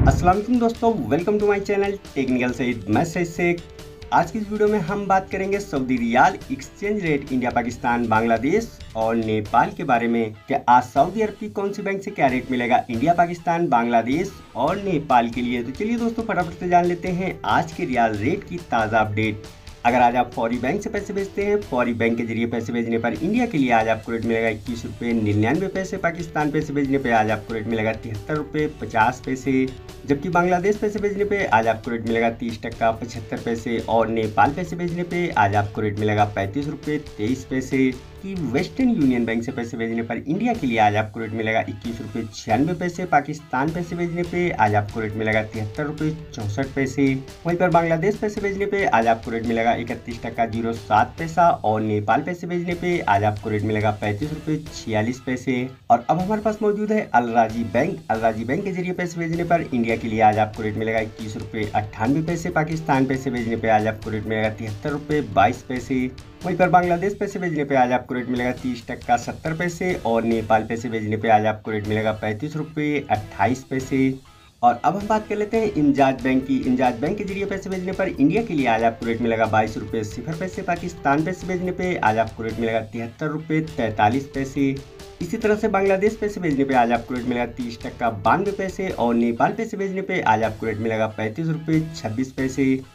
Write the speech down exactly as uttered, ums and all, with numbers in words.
अस्सलाम वालेकुम दोस्तों, welcome to my channel technical Saeed. मैं सईद शेख। आज की इस वीडियो में हम बात करेंगे Saudi riyal exchange rate India, Pakistan, Bangladesh और नेपाल के बारे में। कि आज सऊदी अरब की कौन सी बैंक से क्या रेट मिलेगा इंडिया, पाकिस्तान, बांग्लादेश और नेपाल के लिए। तो चलिए दोस्तों, फटाफट से जान लेते हैं आज के रियाल रेट की ताज़ा अपडेट। अगर आज आप फौरी बैंक से पैसे भेजते हैं, फौरी बैंक के जरिए पैसे भेजने पर इंडिया के लिए आज आपको रेट मिलेगा इक्कीस रुपये निन्यानवे पैसे। पाकिस्तान पैसे भेजने पे आज आपको रेट मिलेगा तिहत्तर रुपये पचास पैसे। जबकि बांग्लादेश पैसे भेजने पे आज आपको रेट मिलेगा तीस टक्का पचहत्तर पैसे। और नेपाल पैसे भेजने पे आज आपको रेट मिलेगा पैंतीस रुपये तेईस पैसे। कि वेस्टर्न यूनियन बैंक से पैसे भेजने पर इंडिया के लिए आज आपको रेट मिलेगा इक्कीस रुपये छियानवे पैसे। पाकिस्तान पैसे भेजने पे आज आपको रेट मिलेगा तिहत्तर रुपये चौंसठ पैसे। वहीं पर बांग्लादेश पैसे भेजने पे आज आपको रेट मिलेगा इकतीस टक्का जीरो सात पैसा। और नेपाल पैसे भेजने पे आज आपको रेट मिलेगा पैंतीस रुपये छियालीस पैसे। और अब हमारे पास मौजूद है अल राजी बैंक। अल राजी बैंक के जरिए पैसे भेजने पर इंडिया के लिए आज आपको रेट मिलेगा इक्कीस रुपये अट्ठानवे पैसे। पाकिस्तान पैसे भेजने पे आज आपको रेट मिलेगा तिहत्तर रुपये बाईस पैसे। वहीं पर बांग्लादेश पैसे भेजने पे आज आपको रेट मिलेगा तीस टक्का सत्तर पैसे। और नेपाल पैसे भेजने पे आज आपको रेट मिलेगा पैंतीस रुपये अट्ठाईस पैसे। और अब हम बात कर लेते हैं इंजाज बैंक की। इंजाज बैंक के जरिए पैसे भेजने पर इंडिया के लिए आज आपको रेट मिलेगा बाईस रुपये सिफर पैसे। पाकिस्तान पैसे भेजने पे आज आपको रेट मिलेगा तिहत्तर रुपये तैंतालीस पैसे। इसी तरह से बांग्लादेश पैसे भेजने पे आज आपको रेट मिलेगा तीस टक्का बानवे पैसे। और नेपाल पैसे भेजने पे आज आपको रेट मिलेगा पैंतीस रुपये छब्बीस पैसे।